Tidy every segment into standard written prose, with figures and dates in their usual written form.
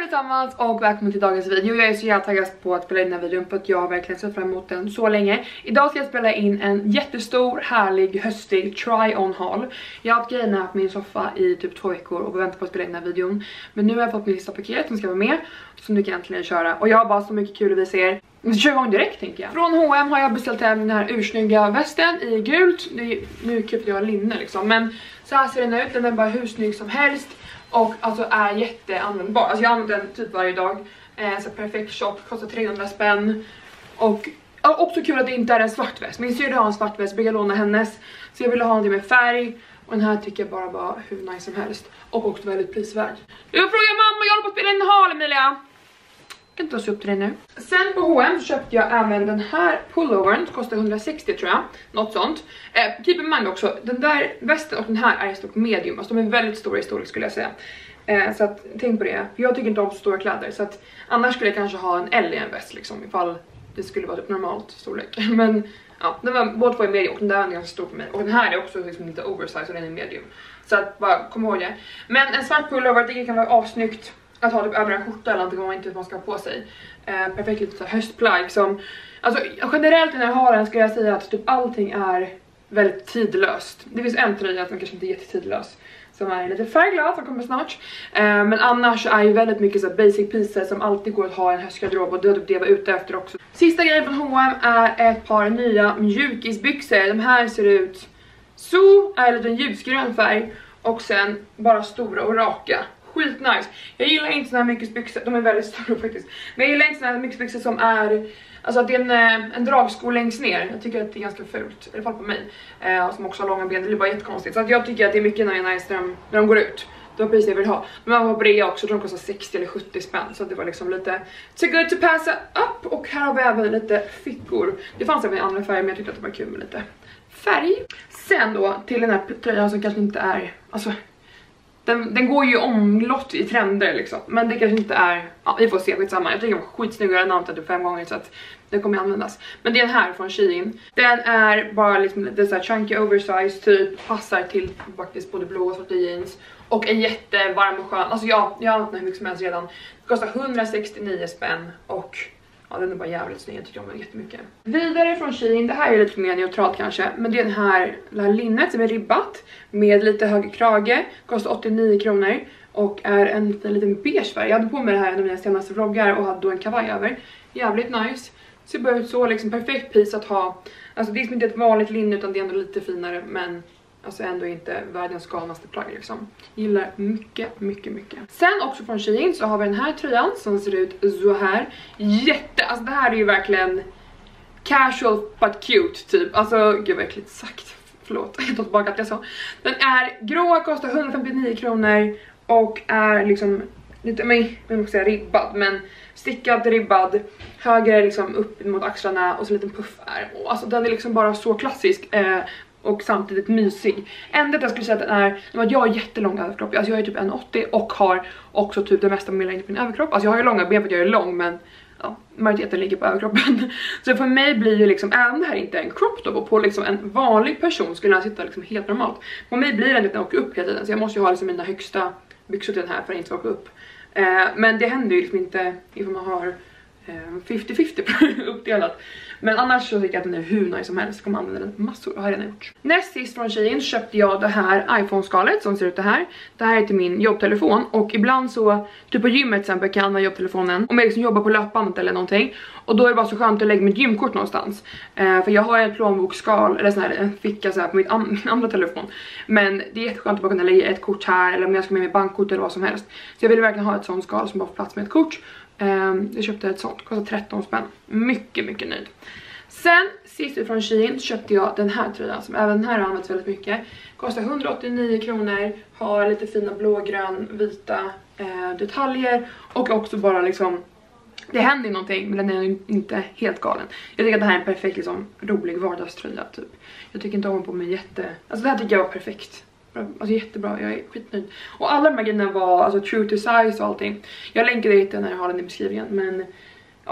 allesammans och välkommen till dagens video. Jag är så jävla taggad på att spela in den här videon för att jag har verkligen sett fram emot den så länge. Idag ska jag spela in en jättestor, härlig, höstig try-on haul. Jag har haft grejerna på min soffa i typ 2 veckor och väntar på att spela in den här videon. Men nu har jag fått min sista paket som ska vara med, som du kan äntligen köra. Och jag har bara så mycket kul att visa er. Vi kör igång direkt tänker jag. Från H&M har jag beställt hem den här ursnygga västen i gult. Nu köpte jag linne liksom, men så här ser den ut. Den är bara hur snygg som helst. Och alltså är jätteanvändbar. Alltså jag använder den typ varje dag. Så perfekt shop, kostar 300 spänn. Och också kul att det inte är en svart väst. Min syrra har en svart väst, brukar låna hennes. Så jag ville ha någonting med färg. Och den här tycker jag bara var hur nice som helst. Och också väldigt prisvärd. Jag frågar mamma, jag håller på att spela in en haul, Emilia. Jag kan inte ta upp till det nu. Sen på H&M så köpte jag även den här pullovern. Det kostar 160 tror jag. Något sånt. Keep in mind också, den där västen och den här är i storlek medium. Alltså de är väldigt stora i storlek skulle jag säga. Så att tänk på det. Jag tycker inte om så stora kläder. Så att annars skulle jag kanske ha en L i en väst liksom. Ifall det skulle vara typ normalt storlek. Men ja, den var båda två i medium och den där är ganska stor för mig. Och den här är också liksom lite oversized och den är medium. Så att bara kom ihåg det. Men en svart pullover, det kan vara avsnyggt. Att ha typ över en skjorta eller någonting om man inte vet vad man ska ha på sig. Perfekt lite höstplagg som... Alltså generellt när jag har den ska jag säga att typ allting är väldigt tidlöst. Det finns en tröja som kanske inte är jättetidlös. Som är lite färgglad som kommer snart. Men annars är ju väldigt mycket så basic pieces som alltid går att ha i en höstgarderob. Och det är typ det jag var ute efter också. Sista grejen från H&M är ett par nya mjukisbyxor. De här ser ut så, är lite en ljusgrön färg. Och sen bara stora och raka. Skitnice. Jag gillar inte såna här mjukisbyxor, de är väldigt stora faktiskt. Men jag gillar inte såna här mjukisbyxor som är, alltså att det är en dragsko längst ner. Jag tycker att det är ganska fult, i alla fall på mig. Som också har långa ben, det blir bara jättekonstigt. Så att jag tycker att det är mycket nice när de går ut. Det var precis det jag vill ha. Men man var på det också, de kostar 60 eller 70 spänn. Så det var liksom lite too good to pass up. Och här har vi även lite fickor. Det fanns även i andra färger men jag tyckte att det var kul med lite färg. Sen då till den här tröjan som kanske inte är, alltså... Den går ju omlott i trender liksom. Men det kanske inte är... Ja, vi får se, skitsamma. Jag tycker den var skitsnygg och jag har namnet typ 5 gånger så att den kommer användas. Men det är den här från Shein. Den är bara liksom lite såhär chunky oversize typ. Passar till faktiskt både blå och svarta jeans. Och är jättevarm och skön. Alltså jag har använt den hur mycket som helst redan. Det kostar 169 spänn och... Ja, den är bara jävligt snygg, jag tycker om den jättemycket. Vidare från Shein, det här är lite mer neutralt kanske. Men det är det här linnet som är ribbat. Med lite hög krage. Kostar 89 kronor. Och är en liten beige färg. Jag hade på mig det här i en av mina senaste vloggar. Och hade då en kavaj över. Jävligt nice. Ser bara ut så, liksom perfekt piece att ha. Alltså det är inte ett vanligt linne utan det är ändå lite finare. Men alltså ändå inte världens galnaste plagg liksom. Gillar mycket, mycket, mycket. Sen också från Shein så har vi den här tröjan som ser ut så här. Alltså det här är ju verkligen casual but cute typ. Alltså gud vad äckligt sagt. Förlåt, jag tar tillbaka att jag sa. Den är grå, kostar 159 kronor. Och är liksom lite, jag måste säga ribbad. Men stickad, ribbad. Högre liksom upp mot axlarna och så en liten puff är. Och alltså den är liksom bara så klassisk. Och samtidigt mysig. Ända jag skulle säga att den är att jag har jättelång överkropp. Alltså jag är typ 1,80 och har också typ det mesta av min längd på min överkropp. Alltså jag har ju långa ben för att jag är lång, men ja, majoriteten ligger på överkroppen. Så för mig blir ju liksom, även det här inte en crop top och på liksom en vanlig person skulle den sitta liksom helt normalt. På mig blir den att den åker upp hela tiden. Så jag måste ju ha liksom mina högsta byxor till den här för att inte åka upp. Men det händer ju liksom inte ifall man har 50-50 uppdelat. Men annars så tycker jag att den är hur nice som helst. Jag kommer använda den massor och har redan gjort. Näst sist från Shein köpte jag det här iPhone-skalet som ser ut det här. Det här är till min jobbtelefon. Och ibland så, typ på gymmet till exempel, kan jag använda jobbtelefonen. Om jag liksom jobbar på löpbandet eller någonting. Och då är det bara så skönt att lägga mitt gymkort någonstans. För jag har en plånboksskal eller sån här, en ficka så här på min andra telefon. Men det är jätteskönt att bara kunna lägga ett kort här. Eller om jag ska med mig bankkort eller vad som helst. Så jag vill verkligen ha ett sånt skal som bara får plats med ett kort. Jag köpte ett sånt, kostar 13 spänn. Mycket, mycket nöjd. Sen sist från Shein köpte jag den här tröjan som även den här har använts väldigt mycket. Kostar 189 kronor. Har lite fina blågrön, vita detaljer. Och också bara liksom, det händer ju någonting men den är inte helt galen. Jag tycker att det här är en perfekt liksom rolig vardagströja typ. Jag tycker inte om på mig alltså det här tycker jag var perfekt. Alltså jättebra, jag är skitnöjd. Och alla de här grejerna var alltså true to size och allting. Jag länkar det när jag har den i beskrivningen. Men ja,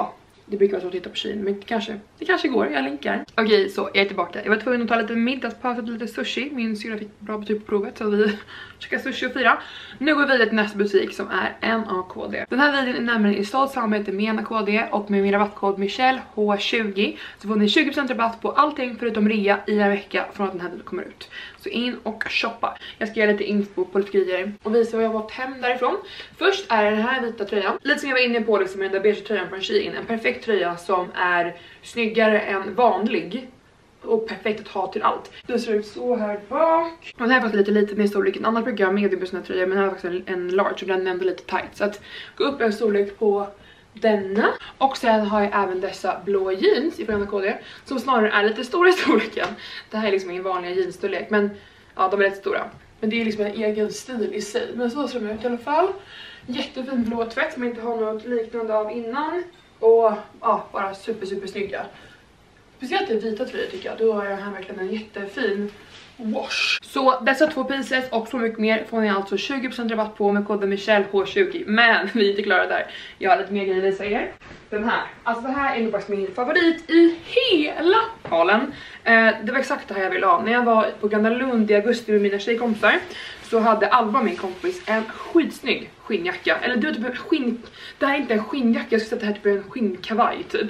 Det brukar vara så att titta på Shein, men det kanske går, jag länkar. Okej, så jag är tillbaka. Jag var tvungen att ta lite middagspaus och lite sushi. Min syra fick bra betyg på provet så vi käkar sushi och fira. Nu går vi vidare till nästa butik som är NAKD. Den här videon är nämligen i stolt samarbete med NAKD och med min rabattkod Michelle H20 så får ni 20% rabatt på allting förutom rea i en vecka från att den här videon kommer ut. Så in och shoppa. Jag ska göra lite info på lite grejer och visa vad jag har fått hem därifrån. Först är den här vita tröjan. Lite som jag var inne på liksom med den där beige tröjan från Shein. En perfekt tröja som är snyggare än vanlig. Och perfekt att ha till allt. Det ser ut så här bak. Och den här är faktiskt lite mer storleken. Annars brukar jag ha medium på såna här tröjor. Men den här är faktiskt en large. Så den är ändå lite tight. Så att gå upp en storlek på denna. Och sen har jag även dessa blå jeans ifrån NAKD. Som snarare är lite stora i storleken. Det här är liksom ingen vanliga jeansstorlek. Men ja, de är lite stora. Men det är liksom en egen stil i sig. Men så ser de ut i alla fall. Jättefin blå tvätt som jag inte har något liknande av innan. Och ja, bara super snygga. Speciellt i vita tröjor tycker jag. Då har jag här verkligen en jättefin wash. Så dessa 2 pieces och så mycket mer får ni alltså 20% rabatt på med koden Michelle H20. Men vi är inte klara där. Jag har lite mer grejer att visa er. Den här. Alltså det här är nog faktiskt min favorit i hela halen. Det var exakt det här jag ville ha. När jag var på Gröna Lund i augusti med mina tjejkompisar så hade Alba, min kompis, en skitsnygg skinnjacka. Eller det var typ en skinn... Det här är inte en skinnjacka, jag skulle säga att det här är typ en skinnkavaj typ.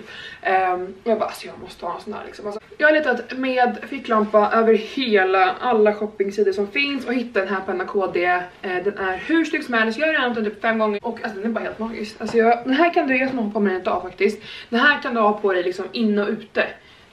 Och jag bara, alltså jag måste ha en sån här liksom. Alltså, jag har letat med ficklampa över alla shoppingsidor som finns och hittade den här på NAKD. Den är hur snygg som helst, jag har redan typ 5 gånger och alltså den är bara helt magisk. Alltså den här kan du göra som ha på mig en dag faktiskt. Den här kan du ha på dig liksom inne och ute.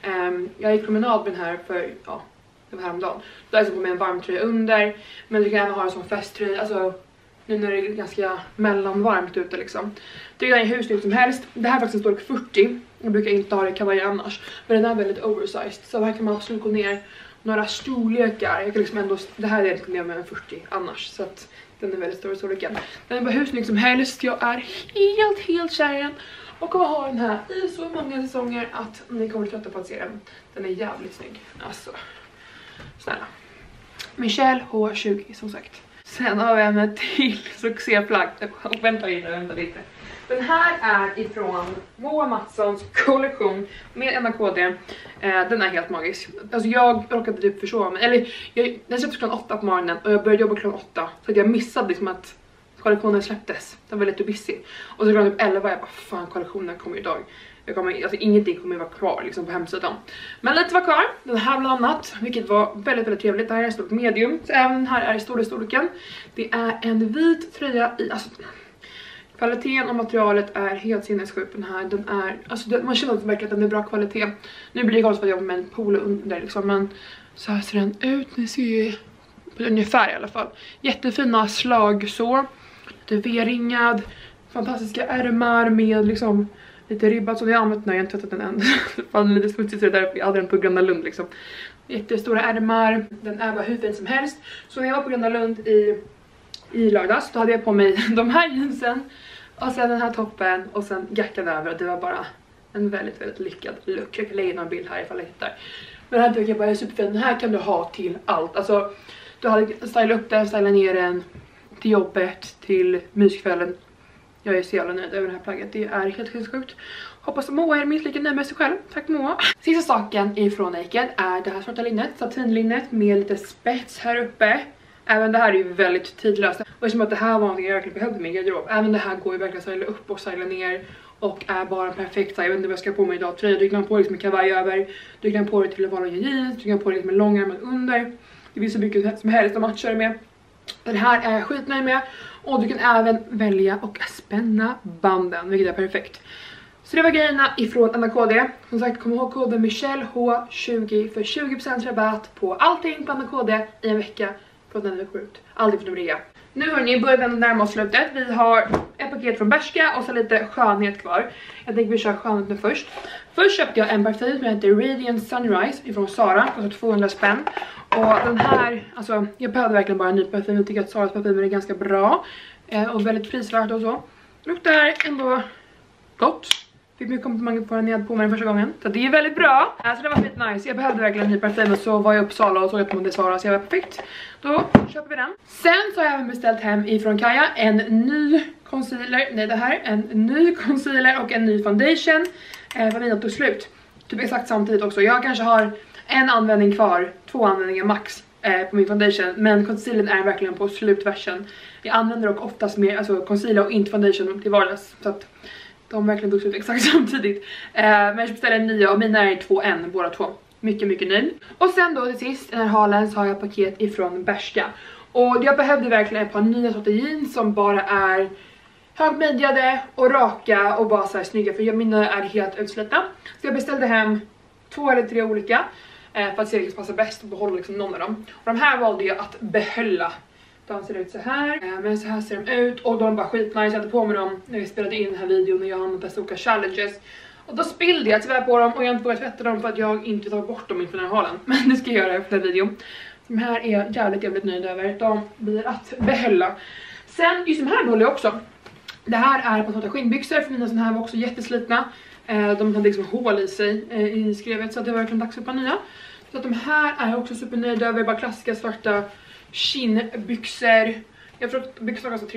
Jag gick promenad med den här för, ja, det var häromdagen. Då är jag på med en varm tröja under. Men du kan även ha den som festtröja, alltså nu när det är ganska mellanvarmt ute liksom. Det är hur snyggt som helst. Det här är faktiskt en storlek 40. Jag brukar inte ha det i kavaj annars. Men den är väldigt oversized. Så här kan man absolut gå ner några storlekar. Jag kan liksom ändå, det här är egentligen mer med en 40 annars. Så att den är väldigt stor i storleken. Den är bara hur snygg som helst. Jag är helt kär i den. Och kommer ha den här i så många säsonger att ni kommer trötta på att se den. Den är jävligt snygg. Alltså, snälla. Michelle H20 som sagt. Sen har vi en till succéplagg. Vänta lite. Den här är ifrån Moa Mattssons kollektion med NAKD. Den är helt magisk. Alltså jag råkade typ försova mig. Eller den släpptes klockan 8 på morgonen och jag började jobba klockan 8. Så att jag missade liksom att kollektionen släpptes. Den var lite busy. Och så klockan typ 11 jag bara, fan kollektionen kommer idag. Alltså ingenting kommer vara kvar liksom på hemsidan. Men lite var kvar. Den här bland annat. Vilket var väldigt trevligt. Det här är en storlek medium. Så även här är storleken. Det är en vit tröja i. Alltså, kvaliteten och materialet är helt sinnessjukt. Den här. Den är, alltså, man känner verkligen att den är bra kvalitet. Nu blir det galet för att jag jobbar med en polo under liksom. Men så här ser den ut. Ni ser ju ungefär i alla fall. Jättefina slag så. Lite V-ringad. Fantastiska ärmar med liksom lite ribbat som jag har använt när jag inte tvättat den än. Det var lite smutsigt så där jag hade den på Gröna Lund liksom. Jättestora ärmar. Den är bara hur fin som helst. Så när jag var på Gröna Lund i lördags då hade jag på mig de här jeansen. Och sen den här toppen och sen jackan över. Och det var bara en väldigt lyckad look. Jag kan lägga in en bild här ifall jag hittar. Men den här tycker jag bara är superfin. Den här kan du ha till allt. Alltså du hade stylat upp den, stylat ner den till jobbet, till myskvällen. Jag är så jävla nöjd över det här plagget. Det är helt sjukt. Hoppas att Moa är minst lika nöjd med sig själv. Tack Moa. Sista saken ifrån Naked är det här svarta linnet. Satinlinnet med lite spets här uppe. Även det här är ju väldigt tidlöst. Och eftersom att det här var någonting jag verkligen behövde i min garderob. Även det här går ju verkligen att styla upp och styla ner. Och är bara en perfekt. Jag vet inte vad jag ska på mig idag. Tröja, du kan på liksom en kavaj över. Du kan på det till vanliga jeans. Du kan på det liksom en långärmad under. Det finns så mycket som helst att matcha med. Den här är jag skitnöjd med. Och du kan även välja och spänna banden, vilket är perfekt. Så det var grejerna ifrån NAKD. Som sagt, kom ihåg koden Michelle H20 för 20% rabatt på allting på NAKD i en vecka. Från den är ut. Allting för rea. Nu hörni, börjar vi närma oss slutet. Vi har ett paket från Bershka och så lite skönhet kvar. Jag tänker vi kör skönhet nu först. Först köpte jag en parfym som heter Radiant Sunrise ifrån Zara. Kostar 200 spänn. Och den här, alltså jag behövde verkligen bara en ny parfym. Jag tycker att Zaras parfymer är ganska bra. Och väldigt prisvärt och så. Luktar ändå gott. Fick mycket komplimanger på den jag hade på mig den första gången. Så det är väldigt bra. Alltså det var lite nice. Jag behövde verkligen en ny parfym. Och så var jag i Uppsala och såg att man det Zara. Så jag var perfekt. Då köper vi den. Sen så har jag även beställt hem ifrån Kaja en ny concealer. Nej, det här är en ny concealer och en ny foundation. För mina tog slut. Typ exakt samtidigt också. Jag kanske har en användning kvar, 2 användningar max på min foundation. Men concealern är verkligen på slutversen. Jag använder dock oftast mer alltså concealer och inte foundation till vardags. Så att de verkligen tog slut exakt samtidigt. Men jag beställde en nya och mina är 2N båda två. Mycket nöjd. Och sen då till sist i den här halen så har jag ett paket ifrån Bershka. Och jag behövde verkligen ett par nya sorter jeans som bara är högmidjade och raka och bara så här snygga. För mina är helt utslitna. Så jag beställde hem 2 eller 3 olika. För att se vilket passar bäst och behålla liksom någon av dem. Och de här valde jag att behålla. De ser ut så här. Men så här ser de ut. Och de är bara skitnice. Jag hade på mig dem när vi spelade in den här videon. När jag har testa olika challenges. Och då spillde jag tyvärr på dem. Och jag har inte vågat tvätta dem för att jag inte tar bort dem inför den här halen. Men det ska jag göra efter den här videon. De här är jag jävligt nöjd över. De blir att behålla. Sen just de här håller jag också. Det här är på något skinnbyxor. För mina sådana här var också jätteslitna. De hade liksom hål i sig i skrevet. Så att det var verkligen dags för ett par nya. Så att de här är jag också supernöjd över. Bara klassiska svarta skinnbyxor. Jag tror att byxorna kostar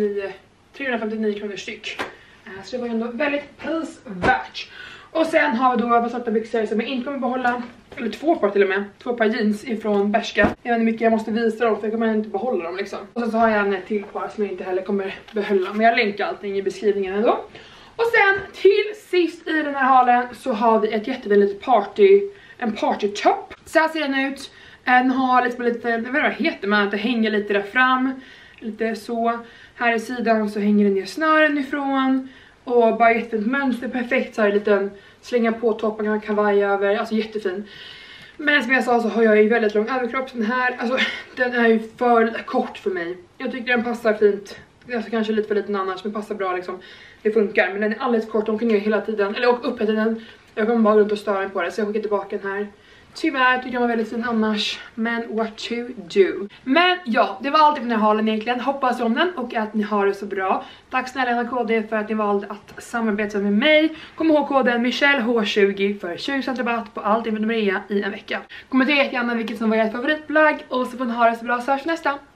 359 kronor styck. Så det var ändå väldigt prisvärt. Och sen har vi då bara svarta byxor som jag inte kommer behålla. Eller 2 par till och med. 2 par jeans ifrån Bershka. Jag vet inte hur mycket jag måste visa dem för jag kommer inte behålla dem liksom. Och sen så har jag en till par som jag inte heller kommer behålla. Men jag länkar allting i beskrivningen ändå. Och sen till sist i den här halen så har vi ett jätteväldigt en partytopp. Så här ser den ut. Den har lite, jag vet inte vad det heter, men att det hänger lite där fram. Lite så. Här i sidan så hänger det ner snören ifrån. Och bara jättefint mönster, perfekt så här liten slänga på toppen, kan kavaj över, alltså jättefin. Men som jag sa så har jag ju väldigt lång överkropp, så den här, alltså den är ju för kort för mig. Jag tycker den passar fint, alltså kanske lite för liten annars, men passar bra liksom. Det funkar, men den är alldeles kort, de kan ner hela tiden, eller upp hela tiden. Jag kommer bara runt och störa på det, så jag skickar tillbaka den här. Tyvärr tycker jag var väldigt fin annars. Men what to do. Men ja, det var allt i den här halen egentligen. Hoppas om den och att ni har det så bra. Tack snälla KD för att ni valde att samarbeta med mig. Kom ihåg koden MichelleH20 för 20% rabatt på allt inför rea i en vecka. Kommentera gärna vilket som var ert favoritplagg. Och så får ni ha det så bra, så hörs nästa.